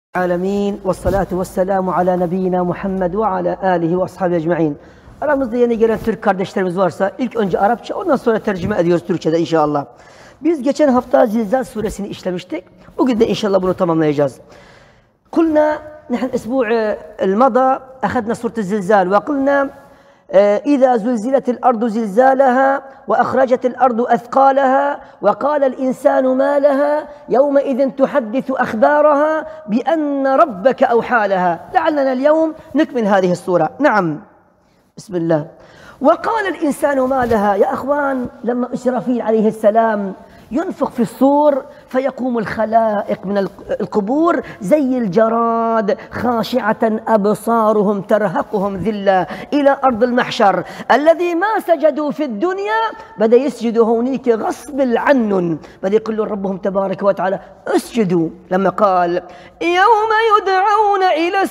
العالمين والصلاة والسلام على nebiyina Muhammed ve ala alihi ve ashabi ecmaîn. Aramızda yeni gelen Türk kardeşlerimiz varsa ilk önce Arapça, ondan sonra tercüme ediyoruz Türkçe'de inşallah. Biz geçen hafta Zilzal suresini işlemiştik. Bugün de inşallah bunu tamamlayacağız. قلنا نحن الأسبوع المضى أخذنا سورة الزلزال وقلنا إذا زلزلت الأرض زلزالها وأخرجت الأرض أثقالها وقال الإنسان ما لها يومئذ تحدث أخبارها بأن ربك أوحى لها. لعلنا اليوم نكمل هذه السورة. نعم، بسم الله. وقال الإنسان ما لها. يا أخوان، لما إسرافيل عليه السلام ينفخ في الصور فيقوم الخلائق من القبور زي الجراد خاشعة أبصارهم ترهقهم ذلة إلى أرض المحشر. الذي ما سجدوا في الدنيا بدأ يسجدوا هونيك غصب عنهم، بدأ يقول ربهم تبارك وتعالى اسجدوا. لما قال يوم يدعون إلى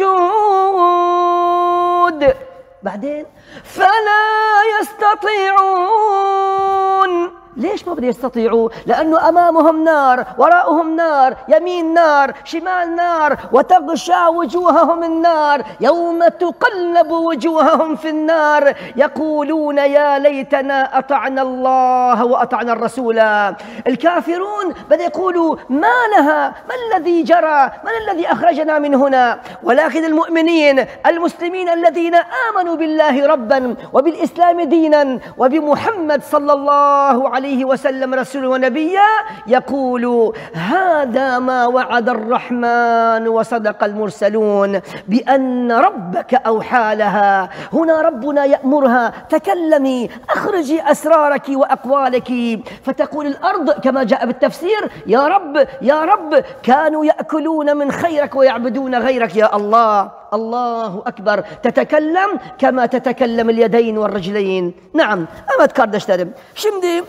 السجود بعدين فلا يستطيعون. ليش ما بدي يستطيعوا؟ لأنه أمامهم نار، وراءهم نار، يمين نار، شمال نار، وتغشى وجوههم النار. يوم تقلب وجوههم في النار يقولون يا ليتنا أطعنا الله وأطعنا الرسول. الكافرون بدأ يقولوا ما لها، ما الذي جرى، من الذي أخرجنا من هنا؟ ولكن المؤمنين المسلمين الذين آمنوا بالله ربا وبالإسلام دينا وبمحمد صلى الله عليه وسلم رسول ونبيا يقول هذا ما وعد الرحمن وصدق المرسلون بأن ربك أوحى لها. هنا ربنا يأمرها تكلمي، أخرجي أسرارك وأقوالك، فتقول الأرض كما جاء بالتفسير يا رب يا رب كانوا يأكلون من خيرك ويعبدون غيرك. يا الله، الله أكبر، تتكلم كما تتكلم اليدين والرجلين. نعم، evet kardeşlerim. Şimdi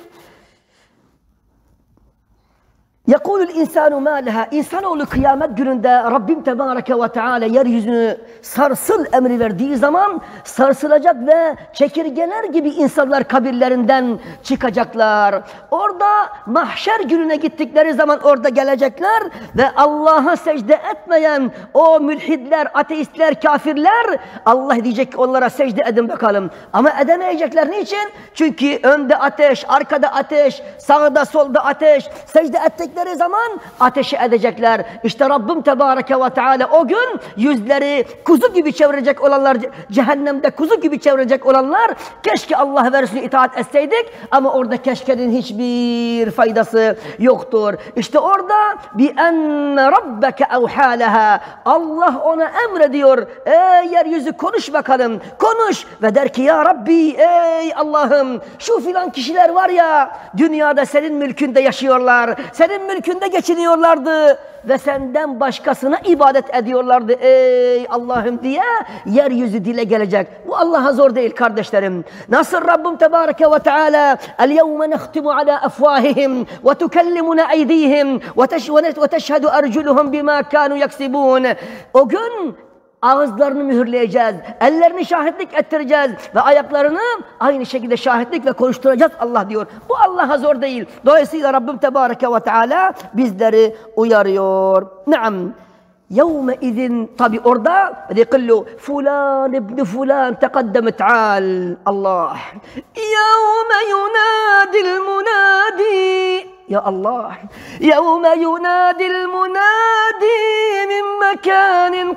يقول الإنسان ما لها. İnsanoğlu kıyamet gününde Rabbim Tebareke ve Teala yeryüzünü sarsıl emri verdiği zaman sarsılacak ve çekirgeler gibi insanlar kabirlerinden çıkacaklar. Orada mahşer gününe gittikleri zaman orada gelecekler ve Allah'a secde etmeyen o mülhidler, ateistler, kafirler, Allah diyecek ki onlara secde edin bakalım. Ama edemeyecekler. Niçin? Çünkü önde ateş, arkada ateş, sağda solda ateş. Secde ettikleri zaman ateşi edecekler. İşte Rabbim Tebareke ve Teala o gün yüzleri kuzu gibi çevirecek olanlar, cehennemde kuzu gibi çevirecek olanlar, keşke Allah ve Resulüne itaat etseydik, ama orada keşkenin hiçbir faydası yoktur. İşte orada بِأَنَّ رَبَّكَ اَوْحَى لَهَا. Allah ona emrediyor. Ey yeryüzü, konuş bakalım. Konuş ve der ki ya Rabbi, ey Allah'ım, şu filan kişiler var ya, dünyada senin mülkünde yaşıyorlar, senin mülkünde geçiniyorlardı ve senden başkasına ibadet ediyorlardı ey Allah'ım diye yeryüzü dile gelecek. Bu Allah'a zor değil kardeşlerim. Nasıl Rabbim Tebareke ve Teala el-yevme nehtimu ala afvahihim ve tukellimuna eydihim ve teşhedü erculuhum bima kanu yaksibun. O gün ağızlarını mühürleyeceğiz, ellerini şahitlik ettireceğiz ve ayaklarını aynı şekilde şahitlik ve konuşturacağız Allah diyor. Bu Allah'a zor değil. Dolayısıyla Rabbim Tebareke ve Teala bizleri uyarıyor. Naam. Yevme izin, tabi orada يقول فلان ابن فلان تقدم تعال. Allah. Yevme yunadil munadi. Ya Allah. Yevme yunadil munadi min mekanin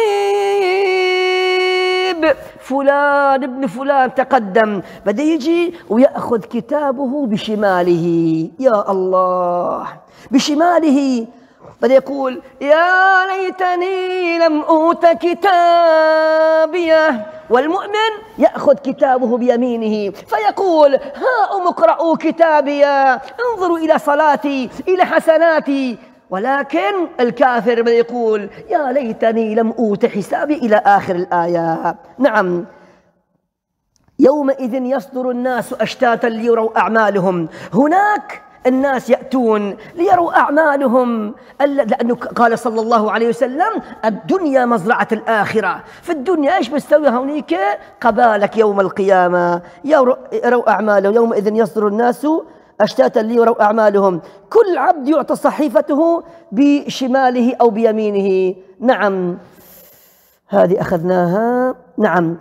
qarib. فلان ابن فلان تقدم. بدأ يجي ويأخذ كتابه بشماله. يا الله، بشماله. بدأ يقول يا ليتني لم أوت كتابيه. والمؤمن يأخذ كتابه بيمينه فيقول هاؤم اقرءوا كتابيا، انظروا إلى صلاتي، إلى حسناتي. ولكن الكافر بدأ يقول يا ليتني لم أوت حسابي إلى آخر الآية. نعم. يومئذ يصدر الناس أشتاتا ليروا أعمالهم. هناك الناس يأتون ليروا أعمالهم، لأنه قال صلى الله عليه وسلم الدنيا مزرعة الآخرة. في الدنيا إيش بتسوي هونيك؟ قبالك يوم القيامة يروا أعمالهم. يومئذ يصدر الناس أشتاتا ليروا أعمالهم. كل عبد يعطى صحيفته بشماله أو بيمينه. نعم، هذه أخذناها. نعم،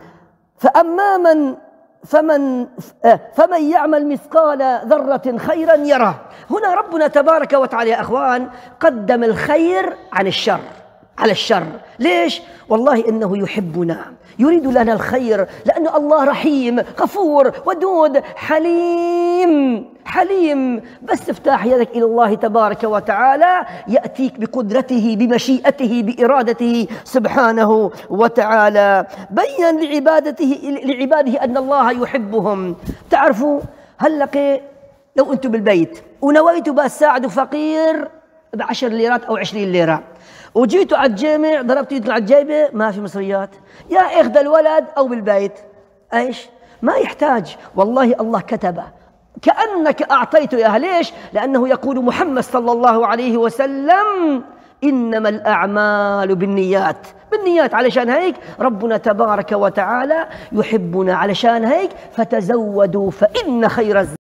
فمن يعمل مثقال ذرة خيرا يره. هنا ربنا تبارك وتعالى يا أخوان قدم الخير عن الشر، على الشر. ليش؟ والله إنه يحبنا، يريد لنا الخير، لأن الله رحيم غفور ودود حليم. حليم، بس افتح يدك إلى الله تبارك وتعالى يأتيك بقدرته بمشيئته بإرادته سبحانه وتعالى. بين لعباده أن الله يحبهم. تعرفوا هلق لو أنتم بالبيت ونويتوا بس ساعدوا فقير ب10 ليرات أو 20 ليرة، وجيتوا على الجامع ضربتوا يدكم على الجيبة ما في مصريات، يا إخذ الولد أو بالبيت إيش؟ ما يحتاج. والله الله كتبه كأنك أعطيته إياها. ليش؟ لأنه يقول محمد صلى الله عليه وسلم إنما الأعمال بالنيات. بالنيات. علشان هيك ربنا تبارك وتعالى يحبنا، علشان هيك فتزودوا فإن خير الزاد